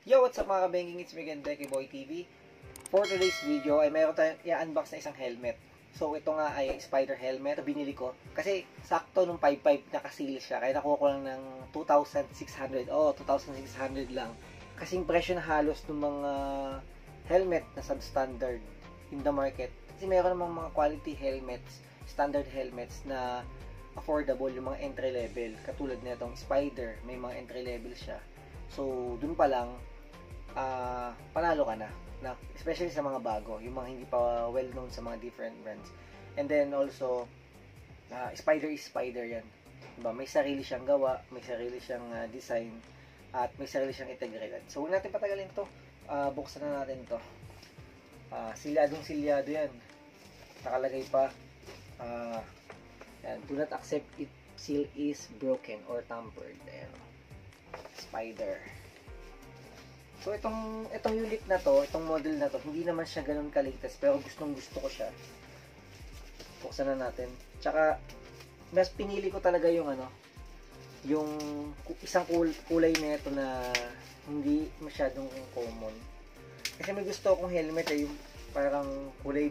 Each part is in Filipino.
Yo, what's up mga kabengking? It's me again, Becky Boy TV. For today's video ay mayroon tayong i-unbox na isang helmet. So ito nga ay spider helmet. Ito binili ko kasi sakto nung 5.5 naka-sale siya. Kaya nakuha ko lang ng 2,600. Oh, 2,600 lang. Kasing presyo na halos ng mga helmet na substandard in the market. Kasi mayroon namang mga quality helmets, standard helmets na affordable, yung mga entry level. Katulad na itong spider, may mga entry level siya. So dun pa lang panalo ka na, especially sa mga bago, yung mga hindi pa well known sa mga different brands. And then also spider is spider yan, diba? May sarili siyang gawa, may sarili siyang design, at may sarili siyang integridad. So huwag natin patagalin to, buksan na natin to. Silyado yan, nakalagay pa yan, do not accept if seal is broken or tampered. Ayan, spider. So itong unit na to, itong model na to, hindi naman siya ganoon ka-latest, pero gustong-gusto ko siya. Buksan na natin. Tsaka mas pinili ko talaga yung yung isang kulay nito na hindi masyadong common. Kasi may gusto akong helmet yung parang kulay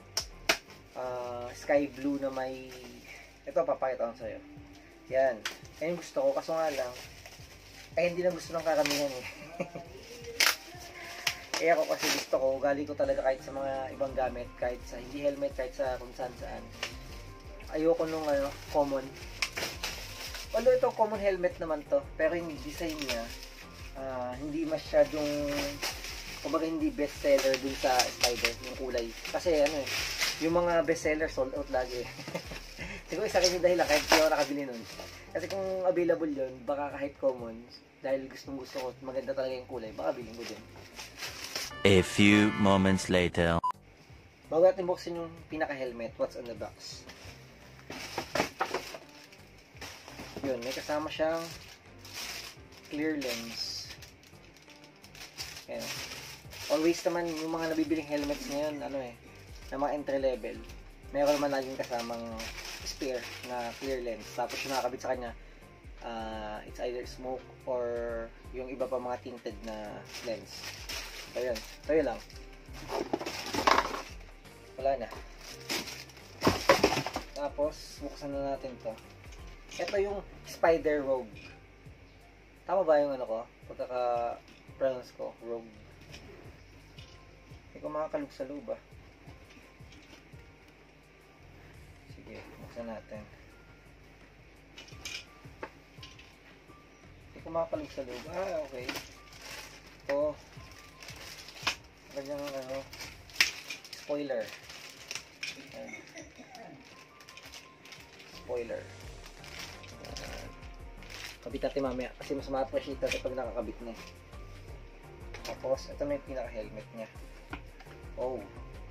sky blue na may, ito papakita ko sa'yo. Yan. Yan yung gusto ko, kaso nga lang hindi na gusto ng karamihan eh. Kaya ako kasi gusto ko, galing ko talaga kahit sa mga ibang gamit, kahit sa hindi helmet, kahit sa kung saan. Ayoko nung common. Although ito common helmet naman to, pero yung design niya, hindi masyadong, kumbaga hindi best seller dun sa spider, yung kulay. Kasi yung mga best seller sold out lagi. Siguro isa rin yung dahilan kahit hindi ako nakabili nun. Kasi kung available yun, baka kahit common, dahil gustong-gusto ko, maganda talaga yung kulay, baka bilhin ko din. A few moments later. Bago natin buksan yung pinaka-helmet, what's on the box? Yun, may kasama siyang clear lens. Ayan. Always naman, yung mga nabibiling helmets ngayon, na mga entry level, mayroon naman laging kasamang spare na clear lens. Tapos yung nakakabit sa kanya, it's either smoke or yung iba pa mga tinted na lens. Ayun, tayo lang. Wala na. Tapos, buksan na natin to. Ito yung Spider Rogue. Tama ba yung ko? Pagkaka-pronounce ko, Rogue. Hindi ko makakalog sa loob Sige, buksan natin. Hindi ko makakalog sa loob. Okay. Ito. Kanyang spoiler. Spoiler. Kabit natin mamaya kasi mas ma-appreciate natin pag nakakabit na. Tapos ito na yung pinaka-helmet niya. Oh.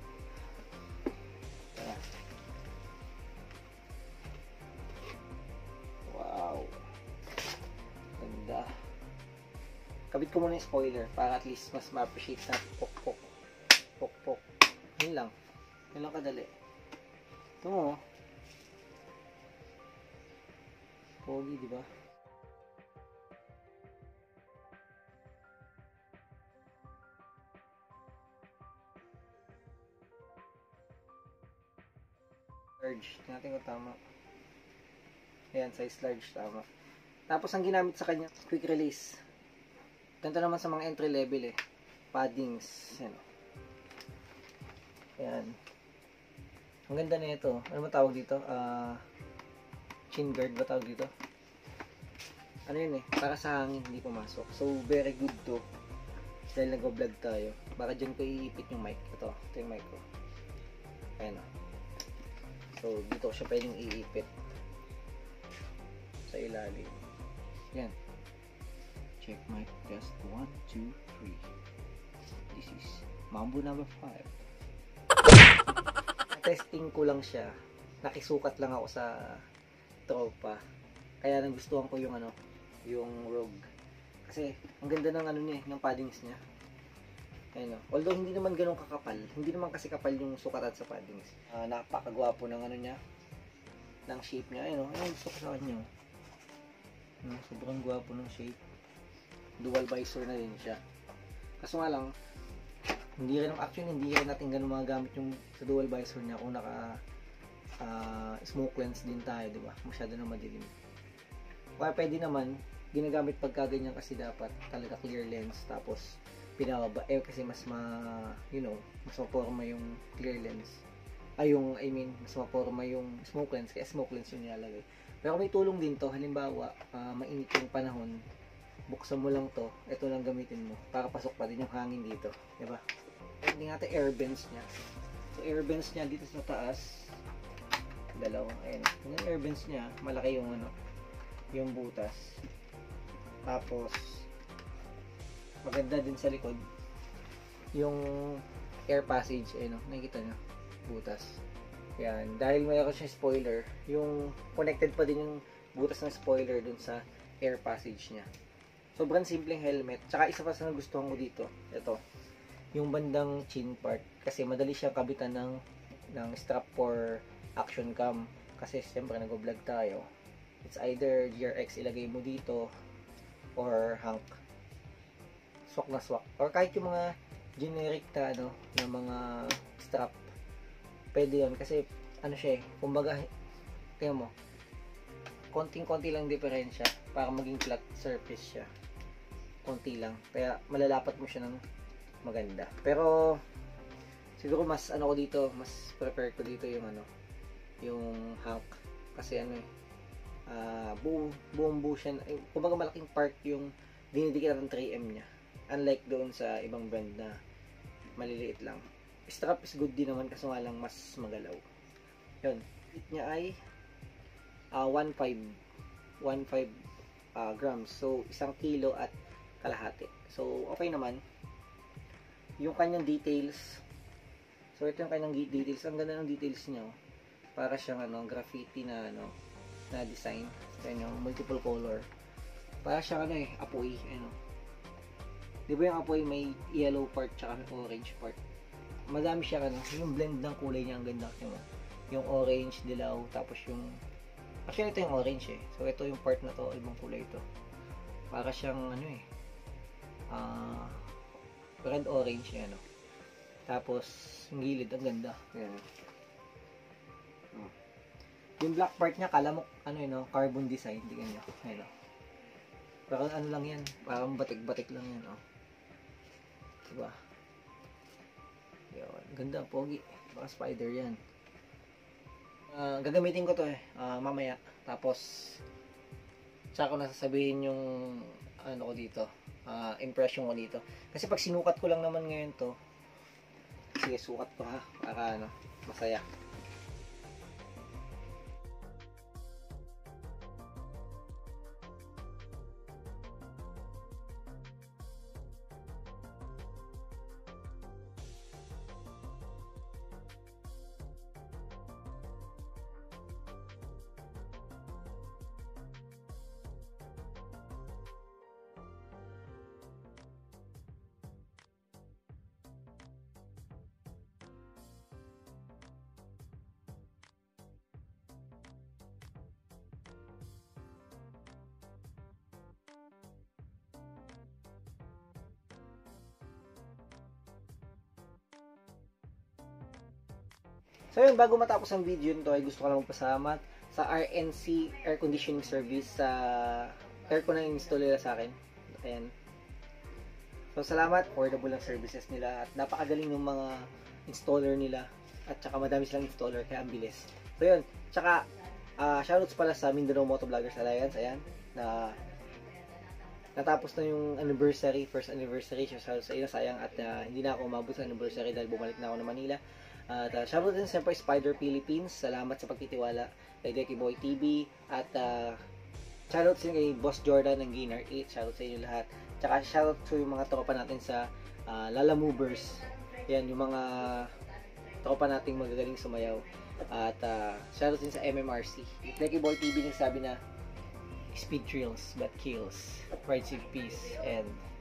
Wow. Ganda. Kabit ko muna yung spoiler para at least mas ma-appreciate na pok-pok. Pok-pok. Yun lang. Yun lang kadali. Ito mo. Pogi, di ba? Large. Tingnan ko tama. Ayan, size large. Tama. Tapos ang ginamit sa kanya, quick release. Ganito naman sa mga entry level paddings. Yan. Ang ganda na ito. Ano ba tawag dito? Chin guard ba tawag dito? Ano yun para sa hangin hindi pumasok. So very good to. Dahil nag-vlog tayo. Baka dyan ko iipit yung mic. Ito yung mic ko. Ayan So dito ko siya pwedeng iipit. Sa ilalim. Yan. Check mic test 1, 2, 3. This is Mambo number 5. Testing ko lang siya. Nakisukat lang ako sa tropa. Kaya nagustuhan ko yung yung Rogue. Kasi ang ganda ng niya, ng paddings niya. Ayun Although hindi naman ganun kakapal. Hindi naman kasi kapal yung sukatan sa paddings. Napakagwapo ng niya. Ng shape niya. Ayun gusto ko sa kanya. Sobrang gwapo ng shape. Dual visor na din siya. Kaso nga lang, hindi rin natin ganun magagamit yung sa dual visor niya kung naka smoke lens din tayo, di ba? Masyado na madilim. Kaya pwede naman, ginagamit pagka ganyan kasi dapat talaga clear lens, tapos pinababa, kasi mas mas maporma yung clear lens. Mas maporma yung smoke lens, kaya smoke lens yung nilalagay. Pero may tulong din to, halimbawa, mainit yung panahon, buksan mo lang to, ito lang gamitin mo, para pasok pa din yung hangin dito, di ba? Hindi nga ito air vents niya. So air vents niya dito sa taas, dalawang, ayan. Yung air vents niya, malaki yung yung butas. Tapos maganda din sa likod yung air passage, nakikita nyo, butas. Yan, dahil mayroon siya spoiler, yung connected pa din yung butas ng spoiler dun sa air passage niya. Sobrang simpleng helmet. Tsaka isa pa sa nagustuhan ko dito, ito, yung bandang chin part, kasi madali siyang kabitan ng strap for action cam, kasi siyempre nag-vlog tayo. It's either GRX ilagay mo dito or Hank, swak na swak, or kahit yung mga generic na mga strap, pwede yun, kasi siya kumbaga, tingnan mo, konting-konti lang diferensya para maging flat surface siya, konti lang, kaya malalapat mo siya ng maganda. Pero siguro mas ko dito, mas prefer ko dito yung Hank, kasi buong buo siya, kumbaga malaking part yung dinidikit ng 3M niya, unlike doon sa ibang brand na maliliit lang. Strap is good din naman, kaso nga lang mas magalaw. Yun, weight niya ay 1.5 grams, so 1 kilo at kalahati. So okay naman. Yung kanyang details, so ito yung kanyang details, ang ganda ng details niya, para siyang graffiti na design. Ayan yung multiple color, para siyang apoy, di ba yung apoy may yellow part tsaka orange part, madami siya yung blend ng kulay niya, ang ganda, yung orange, dilaw, tapos yung actually ito yung orange so ito yung part na to, ibang kulay ito, para siyang red orange tapos yung gilid, ang ganda. Ayan. Yung black part niya, kala mo carbon design, tingnan nyo, pero lang yan, parang batik-batik lang yan, diba? Yun, ganda, pogi, baka spider yan. Gagamitin ko to mamaya, tapos tsaka ko nasasabihin yung ko dito, impression ko dito, kasi pag sinukat ko lang naman ngayon to, sige, sukat ko para masaya. So yun, bago matapos ang video nito ay gusto ko lang magpasalamat sa RNC Air Conditioning Service sa aircon na install nila sa akin. Ayan. So salamat, affordable ang services nila at napakagaling ng mga installer nila, at saka madami silang installer kaya ang bilis. So yun, tsaka shoutouts pala sa Mindanao Motovloggers Alliance, ayan, na natapos na yung anniversary, first anniversary. Shoutouts sa iyo, sayang at hindi na ako umabot sa anniversary dahil bumalik na ako ng Manila. At shoutout din siyempre Spider Philippines, salamat sa pagtitiwala kay Deki Boy TV, at shoutout din kay Boss Jordan ng Gainer 8, shoutout sa inyo lahat. Tsaka shoutout sa yung mga tropa natin sa Lala Movers, yan yung mga tropa nating magagaling sumayaw. At shoutout din sa MMRC. Deki Boy TV nagsabi na speed thrills but kills, ride with peace, and